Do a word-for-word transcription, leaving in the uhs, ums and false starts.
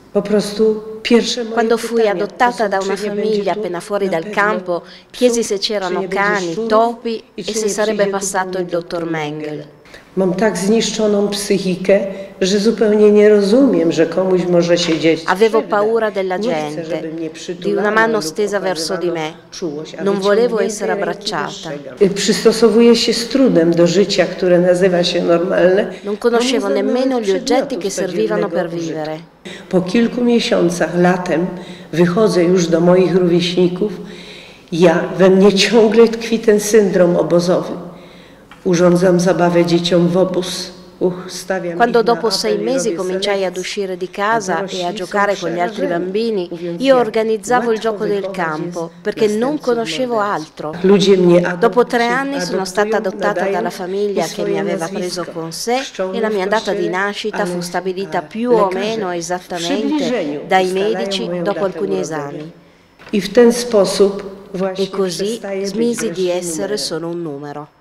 Po prostu pierwsze moje Quando fui pytania adottata to są, da una czy nie będzie famiglia tu appena fuori na dal pewno campo, psów, chiesi se czy nie c'erano będzie cani, szczurów topi i e czy se nie sarebbe przyjdzie tu passato do il mnie dottor doktor Mengel. Mam tak zniszczoną psychikę, że zupełnie nie rozumiem, że komuś może się dziać Avevo krzywda. paura della Nie chcę, gente, żeby mnie di przytulano una mano lub stesa verso di okazywano me. czułość, a Non volevo wyciągniętej essere ręki abbracciata. dostrzegam. Przystosowuję się z trudem do życia, które nazywa się normalne. Non conoscevo bo nie znam nemmeno nawet gli oggetti przedmiotów che servivano codziennego per użytku. vivere. Po kilku miesiącach, latem, wychodzę już do moich rówieśników. Ja, we mnie ciągle tkwi ten syndrom obozowy. Urządzam zabawę dzieciom w obóz. Uh, stawiam Quando ich na dopo sei apel i mesi robię cominciai ad selekcję. uscire di A casa dorośli e a są giocare con gli altri przerażeni, bambini, mówiąc, io jak organizzavo il łatwo gioco del wychować campo jest perché non następców conoscevo morderców. altro. Ludzie mnie Dopo tre adopci- anni sono stata adoptują, adottata nadają dalla famiglia mi che swoje mi aveva nazwisko. preso con sé Chrzczą e mnie la w mia data di kościele, nascita ale, fu stabilita a, più o lekarze meno w esattamente przybliżeniu dai ustalają medici moją dopo datę alcuni urodzenia. esami. I w ten sposób właśnie E così przestaje być smisi di wreszcie essere numerem. solo un numero.